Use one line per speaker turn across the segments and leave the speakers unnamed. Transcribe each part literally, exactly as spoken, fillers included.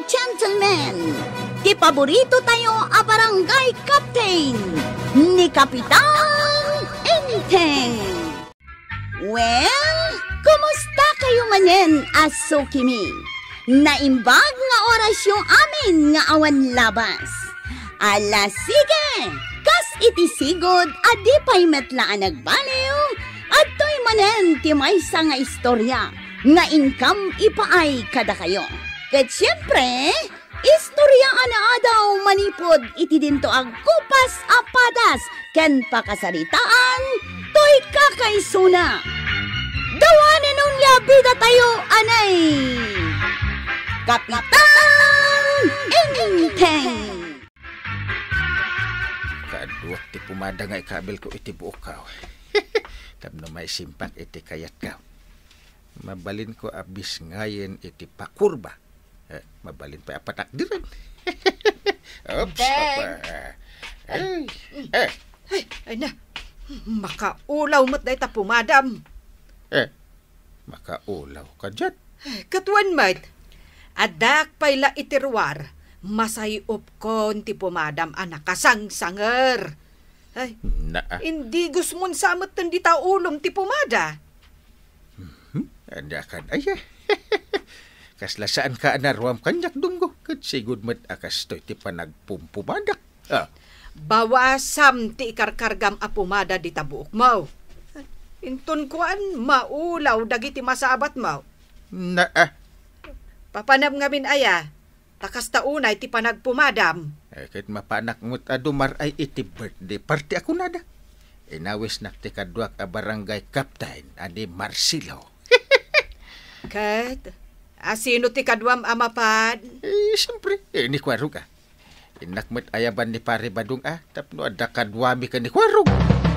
gentlemen, ti paborito tayo a barangay captain ni Kapitan Enteng. Well, kumusta kayo manen, aso kimi? Naimbag nga orasyon amin nga awan labas. Ala sige, kas iti sigod adi pa'y metlaan nagbaliw at to'y manen ti maysa nga istorya nga income ipaay kada kayo. Ket siyempre, istorya ana adaw manipod iti dinto ag kupas apadas ken pakasaritaan to'y kakaisuna. Dawanan nung yabida tayo anay Kapitan Enteng.
Kaduak ti pumada nga ikabil ko iti buok ka. Tapno may simpak iti kayat ka. Mabalin ko abis ngayon iti pakurba. Eh, mabalin pa apatak diran. Oops, apa.
Ay, ay, ay, ay na. Makaulaw mo't dahi ta pumadam.
Eh, makaulaw ka dyan.
Katuan mat, adak payla itirwar, masayop kon ti pumadam anak kasangsanger. Ay,
Naa.
hindi gusto mon samot di ta ulom ti pumada.
Hmm? Anda kan ay eh. Kaslasaan ka anarwam kanyak dunggo. Kat sigud mat akas to'y ti panagpumpumadak. Ah.
Bawasam ti ikarkargam a pumada di tabuok mo. Inton kuan, maulaw dagiti masabat mo.
Naa.
Papanam nga min aya, takas taunay ti panagpumadam.
Eh, kahit mapanak mo't adumar ay iti birthday party ako nada. Inawis nak ti kadwak a barangay captain ani Marcelo.
Kat, asino ti kadwam amapad?
Eh, siyempre, eh, ni Kwarog ah. Inak mo't ayaban ni pare badung ah, tapno ada kadwami ka ni Kwarog.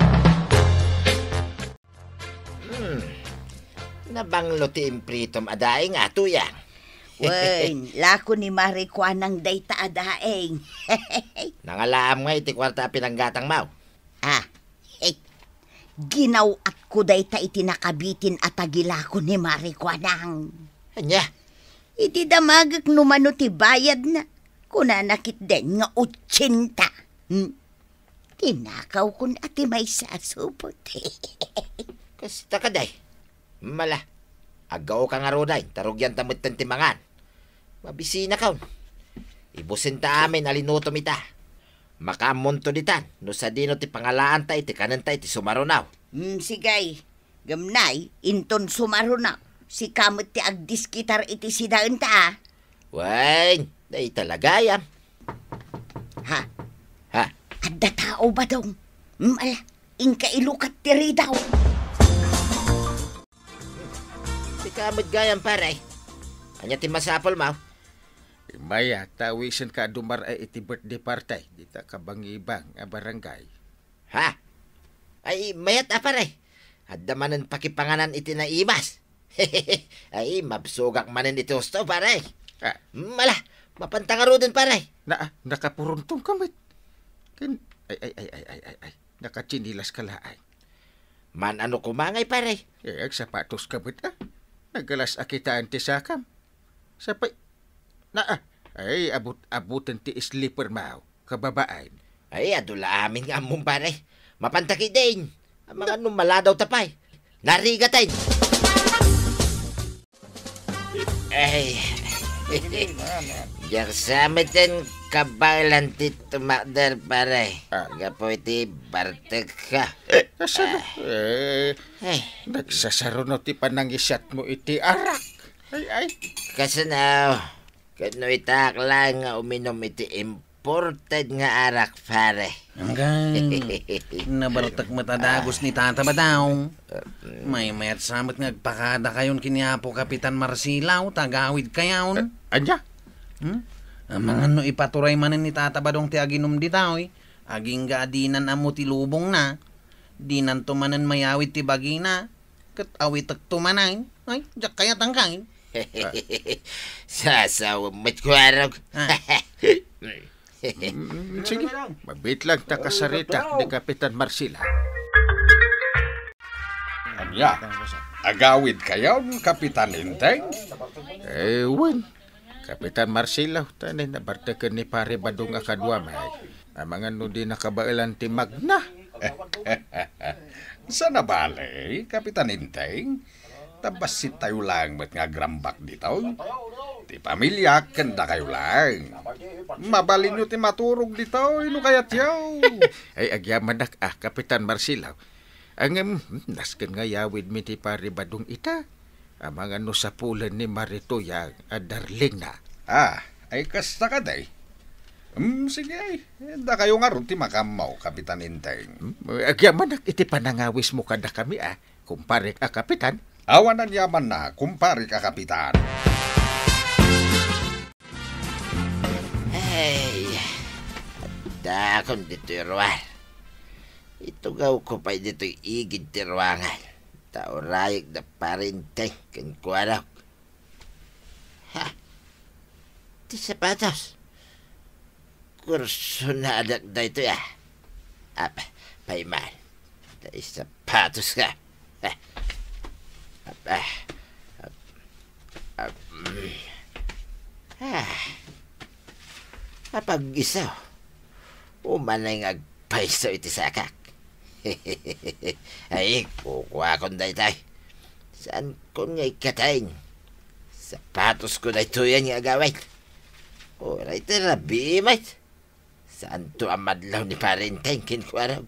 Hmm, nabanglo ti impritom adaing ato yan.
Wen, lako ni Marikwa ng dayta adaeng.
Nangalaam nga iti kwarta pinanggatang mau.
Ah, hey, ginaw at ko dayta iti nakabitin at agilako ni Marikwa nang.
Anya?
Iti damagak numano ti bayad na. Kuna nakit den nga utsinta. Hmm? Tinakaw kun ati may sasupot.
Kasita ka day. Mala, agaw ka nga roday, tarugyan tamot ng timangan. Mabisina kaun. Ibusin ta amin alinutom ita. Makamunto ditan, no sa dino ti pangalaan ta iti kanan ta iti sumarunaw.
Hmm, sigay. Gamnay, inton sumarunaw. Si kamot ti agdiskitar iti sidaan ta.
Wain, day talaga yan.
Ha?
Ha?
Adda tao ba daw? Mala, ingka ilukat tiri daw.
Si kamot gayan pare. Anya ti masapol mau.
Maya, tawisan ka dumar ay iti birthday party. Dita ka bangibang a barangay.
Ha? Ay, mayat a pare. Adda manan pakipanganan iti na imas. Ay, mabsugak manan iti husto pare.
Ah,
Mala, mapantangaro din pare.
na, nakapuruntong kamit. Ken, ay, ay, ay, ay, ay, ay, ay. Nakachinilas ka laay.
Man ano kumangay pare.
Eh, ag sapatos kamit ah. Nagalas akitaan ti sakam. Sapay, na ah. Ay, abut, abutan ti sleeper mau. Kababaan.
Ay, adula amin nga mong pare. Mapantaki din. Ang mga numala daw tapay. Narigatay. Ay. Yang samitin kabalan ti tumakder pare.
Ah.
Gapo iti bartek ka.
Asa na? Eh,
Ay,
nagsasaro no ti panangisat mo iti arak. Ay, ay.
kasi na, kano itak lang nga uminom iti imported nga arak pare.
Hanggang nabartak matadagos ni tata ba daw? May mayat samot nga agpakada kayon kiniapo Kapitan Marsilaw, tagawid kayon.
Anya?
Hmm? Ang mga no ipaturay manin ni tata ba dong ti aginom di tao eh. Aging gaadinan amo ti lubong na. Dinan tumanan mayawid ti bagina. Kat awit tumanay. Ay, jak kaya tangkain.
Sasawamit ko arog.
Ah.
Mm, sige, mabit lang ta kasarita ni Kapitan Marcila. Anya, agawid kayo, Kapitan Enteng? Eh, wan. Kapitan Marsilaw, tanay na bartakan ni pare badong akadwa may. Amangan no di nakabailan ti magna.
Sa nabali, Kapitan Inteng, tabasit tayo lang ba't nga grambak dito? Ti pamilya, kanda kayo lang. Mabalin nyo ti maturog dito, ino kaya tiyaw.
Ay agyaman nak ah, Kapitan Marsilaw. Ang um, nasken nga yawid mi ti pare badong ita. Amangan no sa pulan ni Maritoya a darling na.
Ah, ay kasta ka day. Hmm, sige ay. Da kayo nga ron ti makamaw, Kapitan Inteng.
Agyaman nak iti panangawis mo kada kami ah, kumpare ka Kapitan.
Awan ang yaman na, kumpare ka, Kapitan.
Ay, dakon dito irwal. Ito gaw ko pa dito igid tirwangan. Taurayag na parinteng kankuaraw. Ha? Ti sapatos. Kurso na adak da ito ya. Apa, paiman. Da sapatos ka. Ha? Apa, apa, ah, apag-isaw. Umanay nga agpaiso iti sakak. Ay, kukuha kong daytay. Saan ko nga ikatayin? Sapatos ko na ito yan nga agawin. Oray terabi, mate. Saan to ang madlaw ni parinteng kinkuaraw?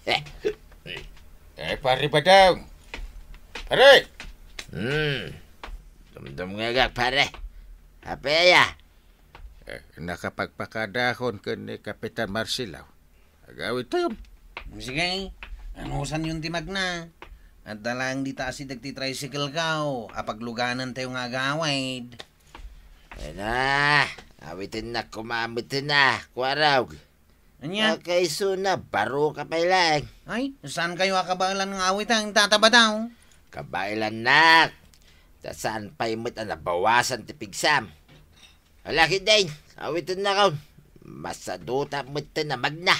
Eh, pare badong. Pare!
Hmm, dumdum nga gag, pare. Apaya?
Eh, nakapagpakadahon ka ni Kapitan Marsilaw. Agawid tayo.
Sige, anusan yung timag na. At dalang di taasi dagti-tricycle kao. Apagluganan tayo nga agawid.
Ay na, awitin na, kumamitin na, kuaraw.
Anya?
Nakaiso na, baro ka pa lang.
Ay, saan kayo akabalan ng awit ang tataba daw?
Kabailan nak. Ta saan pa imot ang nabawasan ti pigsam. Alaki din, awitin na kaun. Masaduta mo't na magna.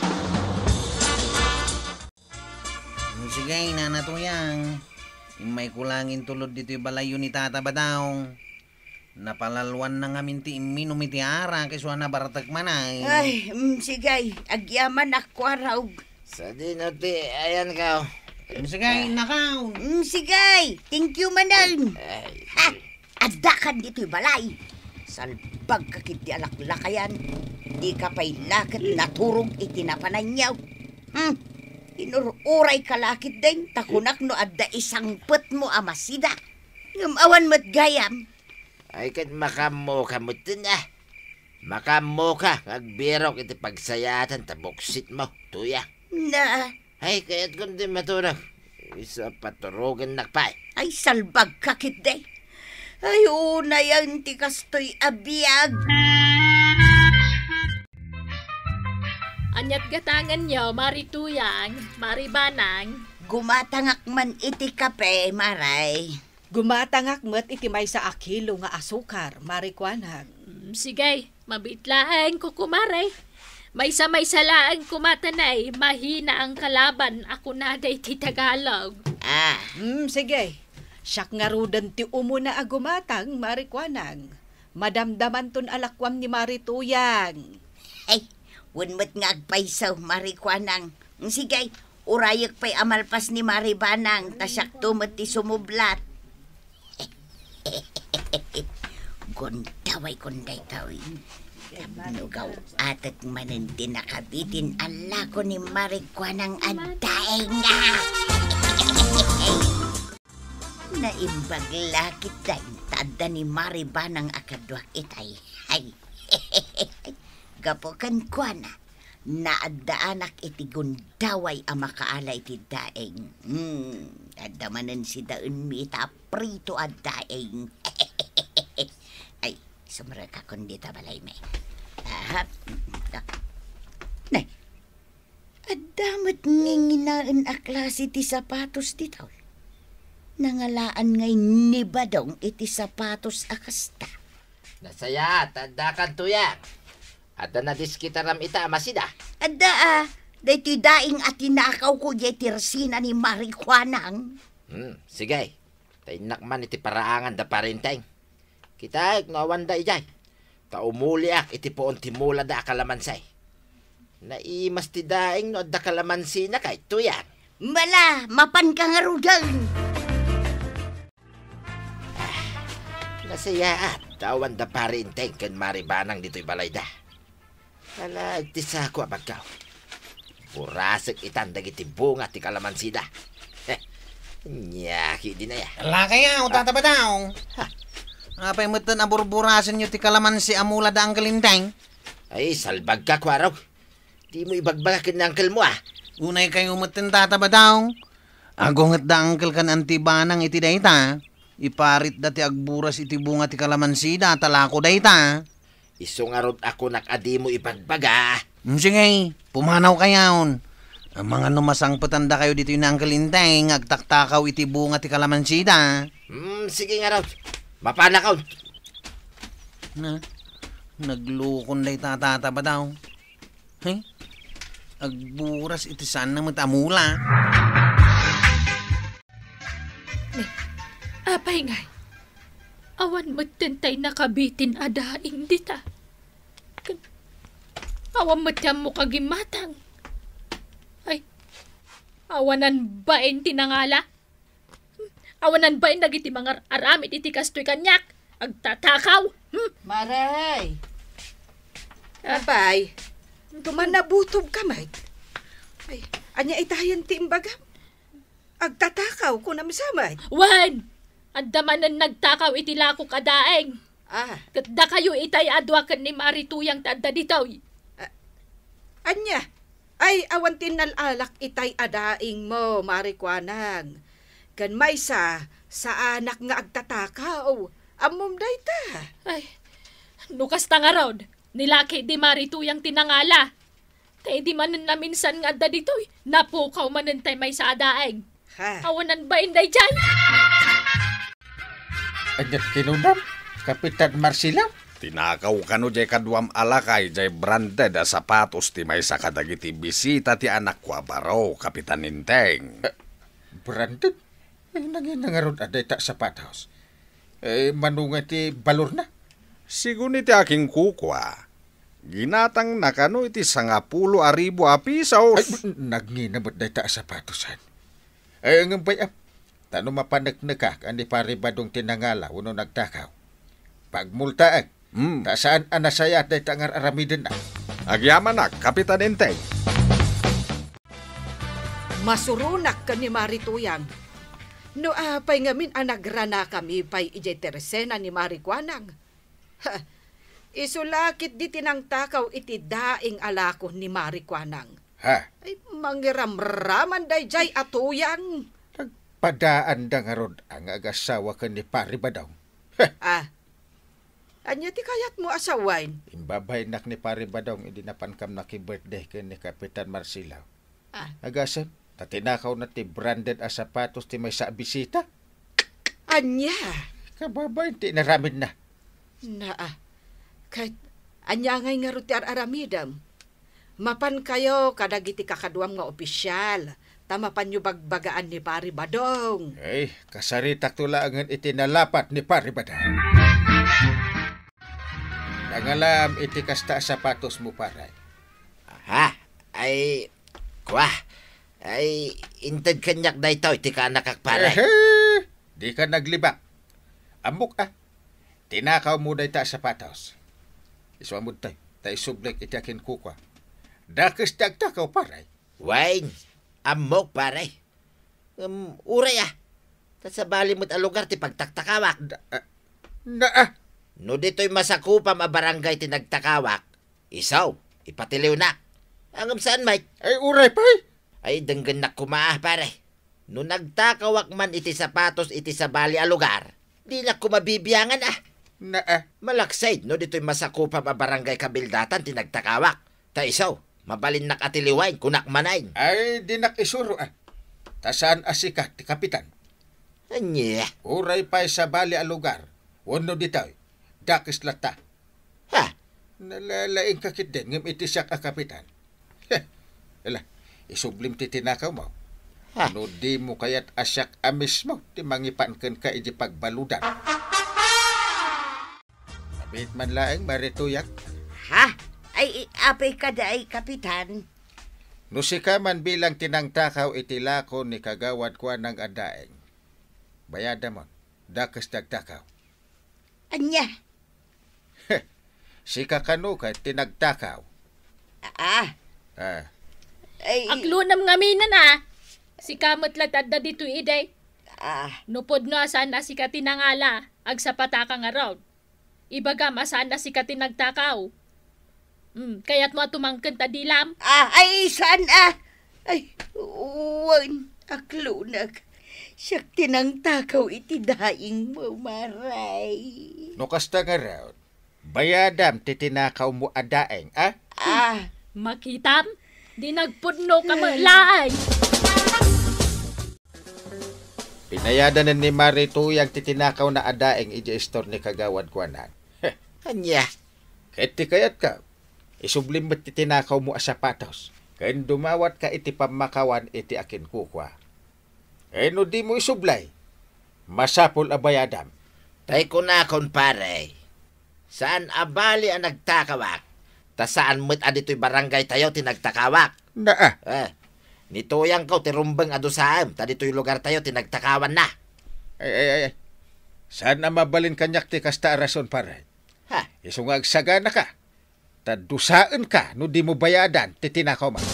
Sige, nanatuyang. Yung may kulangin tulod dito yung balayo ni tataba daw. Napalalwan na nga minti minum iti ara kiswa na baratag manay.
Ay, mm, sige, agyaman ako araw.
Sa dinoti, ayan ka.
Sige, nakaw.
Mm, sige, thank you manan.
Ay,
Ha, adakan dito'y balay. Salbag kakit di alaklakayan. Di ka pa'y lakit naturog itinapananyaw. Hmm, inururay ka lakit din. Takunak no adda isang put mo amasida. Ngamawan mo't gayam.
ay kat makamo ka mo na. Makamo ka, agbirok iti pagsayatan, tabuksit mo, tuya.
Na,
Ay, kaya't kundi maturang. Isa paturugan nakpay.
ay salbag kakit din. Ay, una yan ti kastoy abiyag.
Anyat gatangan nyo, marituyang, maribanang.
Gumatangak man iti kape, maray.
Gumatangak met iti may sa akilo nga asukar, marikwanag.
Mm, sige, mabitlahan ko kumaray. May sa may salaan kumatanay, mahina ang kalaban, ako na day ti Tagalog.
Ah,
Hmm, sige. Siyak nga rudan ti umuna a gumatang, marikwanag. Madamdaman ton alakwam ni marituyang.
ay, wunmat nga agpaisaw, marikwanang. Sige, urayak pa'y amalpas ni maribanang, tasyak tumot ti sumublat. Gondaway kunday tawin. Nugaw atat manan din nakabitin ala ko ni Marikwanang adaeng nga. Naimbag lakit dahi tada ni Maribanang akadwak itay. Ay, gapokan kwa na. Naadaanak iti gundaway ang makaalay ti daeng. Hmm, adamanan si daun mita prito at daeng. Ay, sumara ka kundi tabalay may. Ahap. Nay, adamat nginginaan a klase ti sapatos di tawal. Nangalaan ngay ni badong iti sapatos akasta.
Nasaya, tanda kan tuya. Ada na diskitaram ita masida.
Ada ah, dahiti daing at tinakaw ko di tirsina ni Marikwanang.
Hmm, sige. Tainak man iti paraangan da parinteng. Kita, nawan da ijay. Taumuliak iti poon timula da akalamansi. Naimas ti daing no da kalamansi na kay tuyang.
Mala, mapan ka nga rudan.
Nasayaat, tawan da parinteng ken maribanang dito'y balay da. Kalag ti sako abagaw. Burasek itandag iti bunga ti kalamansi da. Heh, nyaki din na ya.
Ala kaya, utata ba daw?
Ha,
Apay mo tan aburburasan nyo ti kalamansi amula da ang kalinteng?
ay salbag ka kwaraw. Di mo ibagbagakin ng angkel mo ah.
Unay kayo mutin tata ba daw? Agongat da angkel kan antibanang iti dayta. Iparit da ti agburas iti bunga ti kalamansi da talako dayta.
Isungarod ako nakadi mo ibagbaga.
Hmm, sige, pumanaw kayaon. Ang mga numasang patanda kayo dito yung angkalinteng, agtaktakaw iti bunga ti kalamansi da.
Hmm, sige nga raw. Mapana ka.
Na, naglukon day tatata ba daw? Hey, agburas iti saan na matamula.
Apay ngay. Awan mo't tentay nakabitin adaing dita. Kan- Awan mo't yan mo kagimatang. Ay, awanan bain tinangala? Awanan bain nagiti mga aramid iti kastoy kanyak. Agtatakaw. Hmm?
Maray. Apay, tuman nabutob ka, mate. Ay, anya itayan ti imbaga. Agtatakaw ko na misamay.
Wan! Andamanan nagtakaw iti lako kadaeng.
Ah,
Katda kayo itay adwakan ni Marituyang tanda ditaw.
anya. Ay, awan tinalalak itay adaing mo, marikwanang. Kan may sa, sa anak nga agtatakaw. Amom day ta.
Ay, nukas tanga raw. Nilaki di Marituyang tinangala. Tay di manan na minsan nga da ditoy. Napukaw manantay may sa adaeng.
Ha?
Awanan ba inday dyan?
Anyat kinunam, Kapitan Marsilaw.
Tinakaw kano jay kadwam alakay jay branded a sapatos ti may sakadagiti bisita ti anak ko abaro, Kapitan Ninteng.
Brandon, eh, nanginangarod aday ta sapatos. Eh, manunga ti balor na.
Sigun iti aking kukwa. Ginatang na kano iti sangapulo aribo a piso.
Ay, nagninamot day ta sapatosan. Ay, ang bayap. Tano mapanagnagak, ani paribadong tinangala, uno nagtakaw. Pagmultaag,
Hmm,
ta saan anasaya day ta ngar aramidin na.
agyaman na, Kapitan Ninteng.
Masurunak ka ni Marituyang. No apay ngamin anagrana kami pay ijay teresena ni Marikwanang. Ha, isulakit di tinang takaw iti daing alako ni Marikwanang.
Ha,
Ay, mangiramraman day jay atuyang.
padaan da ngarod ang agasawa ka ni paribadaw.
Ah, anya ti kayat mo asawain?
Imbabay nak ni paribadaw, hindi napankam na ki-birthday ka ni Kapitan Marsilaw.
Ah,
Agasan, tatinakaw na ti branded a sapatos ti may sa bisita.
anya?
Kababay, ti naramid na.
Na, ah, kahit anya ngay nga ruti aramidam. Mapan kayo kadagiti kakaduam nga opisyal. Tama pa nyo bagbagaan ni Pari Badong.
Ay, kasaritak tulangan iti nalapat ni paribadaw. Nangalam iti kasta sapatos mo paray.
Ha? Ay, kwa. Ay, inted kanyak da ito, iti ka nakakparay.
Eh, di ka naglibak. Amok ah. Tinakaw mo day ta sapatos. Iswamod tay, tay sublek iti akin kukwa. Dakis tagtakaw paray.
Wine, amok paray. Um, uray ah. Tasabali mo't alugar ti pagtaktakawak.
Na ah,
No dito'y masakupam a barangay ti nagtakawak. Isaw, ipatiliw na. Angam saan, Mike?
ay uray pay.
Ay, denggan na kumaah, pare. No nagtakawak man iti sapatos iti sabali a lugar, di na kumabibiyangan ah.
Na ah,
Malaksay, no dito'y masakupam a barangay kabildatan ti nagtakawak. Ta isaw, mabalin nakatiliwain kunak manayin.
ay di nakisuro ah. Tasaan asika ti kapitan.
Anya,
Uray pay sa bali a lugar. Wano ditoy. Dakis lata.
ha?
Nalalaing kakit din ngam iti siyak a kapitan. Heh, ala, isublim ti tinakaw mo.
Ha?
No di mo kayat asyak amis mo, ti mangipan ken ka iji pagbaludan. Bit man laeng marituyak.
Ha? Ay, apay kada ay kapitan.
No si ka man bilang tinangtakaw itilako ni kagawad kwa ng adaeng. Bayada mo, dakas dagtakaw.
Anya?
Si kakano ka tinagtakaw.
Ah,
Ah,
ay,
Aglunam nga mina na. Si kamot latad na dito iday.
ah,
Nupod no asan na si katinangala. Ag sa pataka nga raw. Ibagam asan na si katinagtakaw. Hmm, kaya't mo tumangkent ta dilam.
ah, ay, saan ah? Ay, uwan, aklunag. Siya tinang takaw iti daing mo, maray.
no kasta nga raw, bayadam titinakaw mo adaeng, ah?
Ah,
Makitam, di nagpudno ka malay.
Pinayadan na ni Marito yung titinakaw na adaeng iji store ni kagawad kwa na.
Anya.
Kahit ti kayat ka, isublim mo't titinakaw mo as sapatos. Kaya dumawat ka iti pamakawan iti akin kukwa. Eh no di mo isublay, masapol abayadam.
Tay ko na kon pare. Saan abali ang nagtakawak? Ta saan mo't adito'y barangay tayo tinagtakawak?
Na ah,
Eh, nituyang ko tirumbang adusaam. Ta dito'y lugar tayo tinagtakawan na.
ay ay ay, ay. Saan na mabalin kanyak ti kasta rason pare?
Ha?
Isungag sagana ka. Tadusaan ka no di mo bayadan titinakaw man.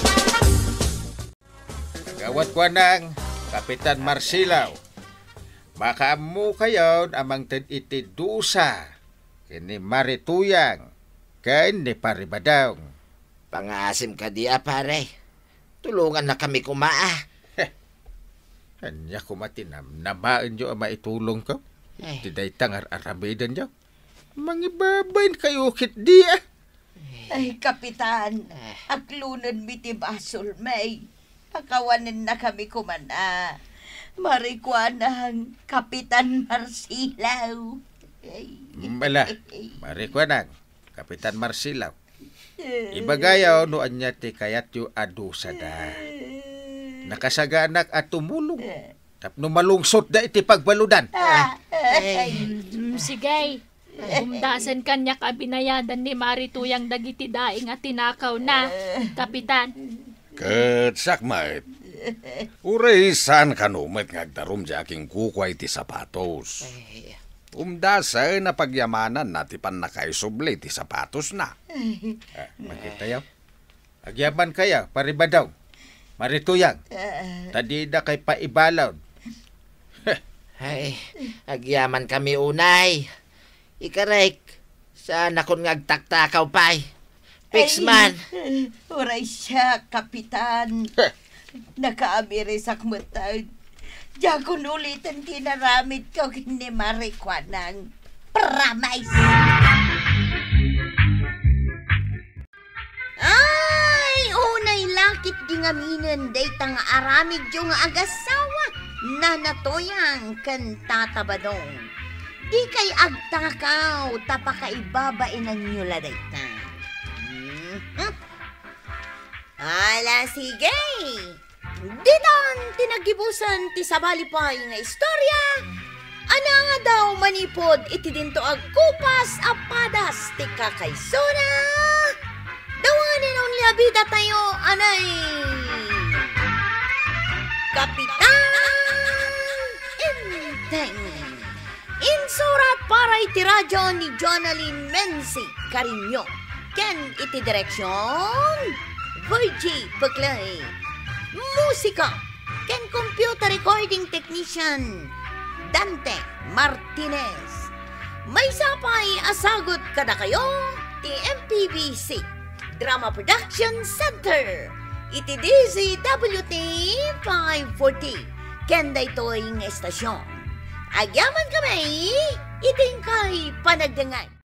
Kagawad kwa ng Kapitan Marsilaw. Makaamu kayo amang tad iti dusa. Kini Marituyang. Kain ni Paribadong.
Pangasim ka di ah, pare. Tulungan na kami kumaa.
Anya kumatinam. Namaan nyo ang maitulong ko.
Eh.
Tiday tangar arabidan nyo. Mangibabain kayo kit di ah.
ay, kapitan. Aklunan mi ti basol, may. Akawanan na kami kumana. Marikwanang Kapitan Marsilaw. Ay,
Mala. Marikwanang. Kapitan Marsilaw. Ibagayaw no anya ti kayat yu adusa da. Nakasaganak at tumulong. Tapno malungsot da iti pagbaludan.
ah, ay,
Hmm, sige. Umdasan kanya ka binayadan ni Marituyang dagiti daing at tinakaw na. Kapitan.
Ket sakmait. Uray saan kanumet ngagdarum di aking kukway ti sapatos. Umdasa na pagyamanan na ti pan nakaisubli ti sapatos na.
Ah, makita yaw. Agyaman kaya, Paribadaw. Marituyang. Tadi da kay paibalaw.
Ay, agyaman kami unay. Ikarek, saan akong ngagtaktakaw pa'y? Fix man.
ay, Uray siya, kapitan. Nakaamirisak mo tayo. Diyagon ulitin tinaramid ko kini Marikwanang. Promise! Ay, unay lakit di nga minen day tang aramid yung agasawa na natoyang kan tatabadong. Di kay agtakaw tapakaibabain ang nyula day ta. Hmm? Ala, sige. Ditan tinagibusan ti sabalipay nga istorya. Ana nga daw manipod iti dinto agkupas apadas ti kakaysona. Dawanin ang labida tayo, anay. Kapitan Inteng. Insurat para iti radyo ni Jonalyn Menzi Carino. Ken iti direksyon Virgie Baglay. Musika ken computer recording technician Dante Martinez. May sapay asagot kada kayo ti M P B C Drama Production Center. Iti D Z W T five forty. Ken daytoy nga estasyon. Agyaman kami, iting kay panagdangan.